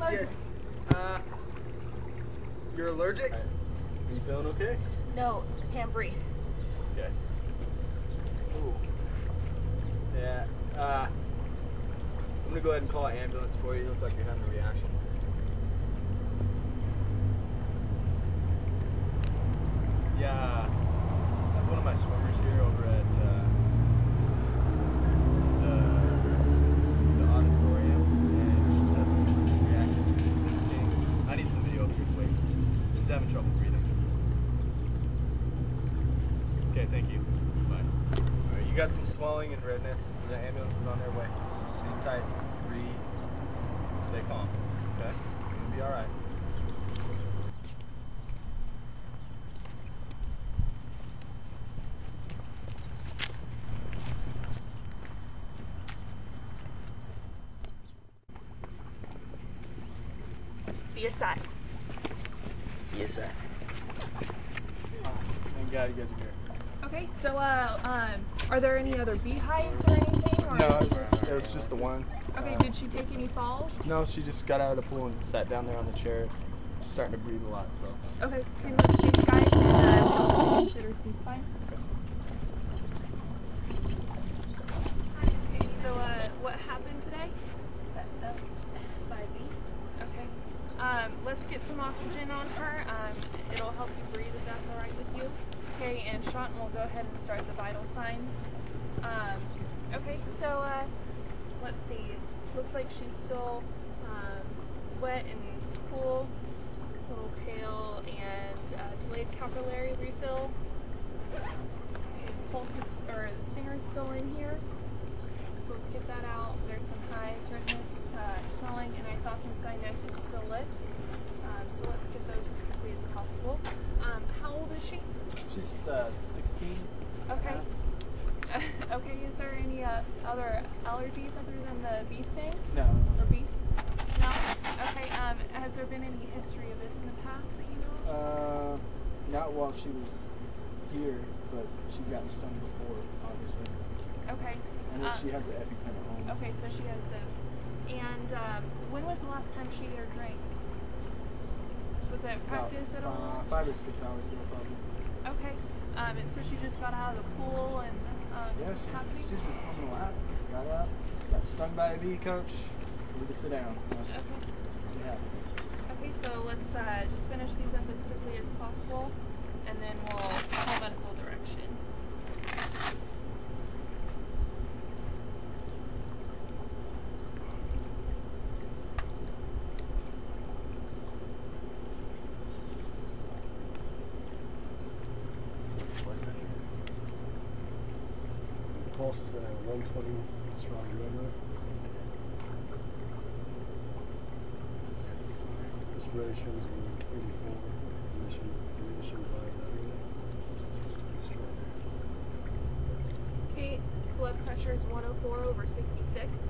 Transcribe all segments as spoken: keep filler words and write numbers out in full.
Yeah. Uh, you're allergic? Right. Are you feeling okay? No, I can't breathe. Okay. Ooh. Yeah. Uh, I'm gonna go ahead and call an ambulance for you. You look like you're having a reaction. Yeah. I have one of my swimmers here over at uh, the, the auditorium, and she's having a reaction to this thin sting. I need some video of her quick. She's having trouble breathing. Okay, thank you. Bye. All right, you got some swelling and redness. The ambulance is on their way. So just hang tight, breathe, stay calm. Okay? You'll be all right. Be aside. Be aside. Thank God you guys are here. Okay, so uh, um, are there any other beehives or anything? Or No, is it was, it was just the one. Okay, Uh, did she take any falls? No, she just got out of the pool and sat down there on the chair. She's starting to breathe a lot, so. Okay, seems like safe, guys, and uh, consider ceasefire. Okay, so uh, what happened today? Messed up by me. Okay. Um, let's get some oxygen on her. Um, it'll help you breathe if that's all right with you. Okay, and Shanton will go ahead and start the vital signs. Um, okay, so uh, let's see. Looks like she's still um, wet and cool, a little pale, and uh, delayed capillary refill. Okay, pulse is, or the singer's still in here. So let's get that out. There's some highs, redness, uh, swelling, and I saw some cyanosis to the lips. Um, so let's get those as quickly as possible. Um, how old is she? She's uh, sixteen. Okay. Uh, okay, is there any uh, other allergies other than the bee sting? No. Or bees? No? Okay, um, has there been any history of this in the past that you know of? Uh, not while she was here, but she's gotten stung before, obviously. Okay. And then Uh, she has an EpiPen at home. Okay, so she has those. And um, when was the last time she ate or drank? Was it About, practice at uh, all? Five or six hours ago, probably. Okay. Um, and so she just got out of the pool and um, Yeah, this was she's, happening? she's just swimming a lap. Got up, got stung by a bee, coach. Need to sit down. Okay. Yeah. Okay, so let's uh, just finish these up as quickly as possible, and then we'll call medical direction. Pulse is at one twenty strong remember. Respirations are eighty-four. Emission, emission bilateral. Strong. Okay, blood pressure is one oh four over sixty-six.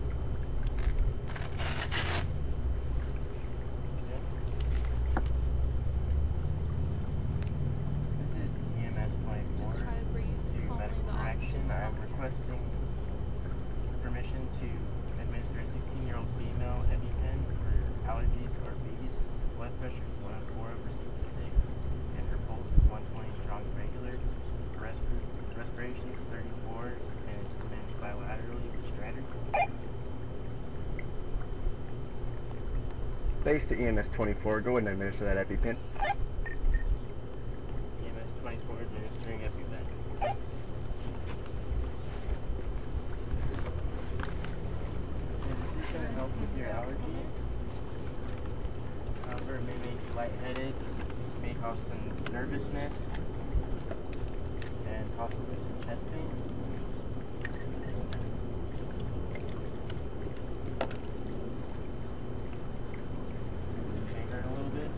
This is E M S twenty-four Just try to breathe to calmly medical the direction. oxygen. I'm requesting permission to administer a sixteen-year-old female EpiPen for allergies or bees. Blood pressure is one oh four over sixty-six, and her pulse is one twenty strong regular. Her resp- respiration is thirty-four, and it's diminished bilaterally with Stratter. Base to E M S twenty-four. Go ahead and administer that EpiPen. E M S twenty-four administering EpiPen. And this is going to help with your allergy. However, it may make you lightheaded, may cause some nervousness, and possibly some chest pain. Finger a little bit.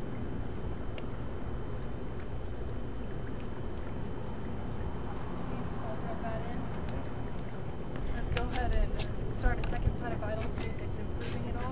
Please hold rub that in. Let's go ahead and start a second set of vitals, see if it's improving at all.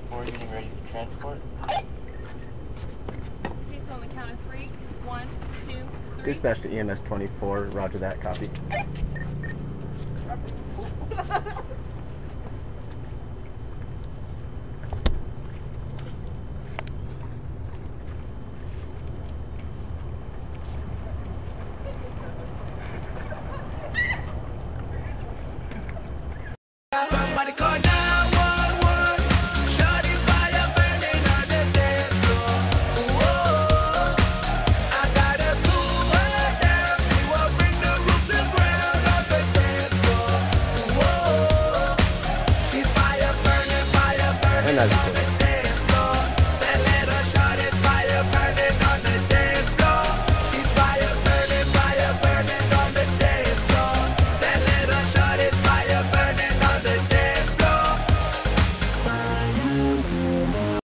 twenty-four getting ready for transport. Okay, so on the count of three. One, two, three. Dispatch to E M S twenty-four, roger that, copy. Somebody call nine one one. Shawty fire burning on the dance floor. Whoa, I gotta cool her down. She won't bring the roof to ground on the dance floor. Whoa, she's fire burning, fire burning. And that's it.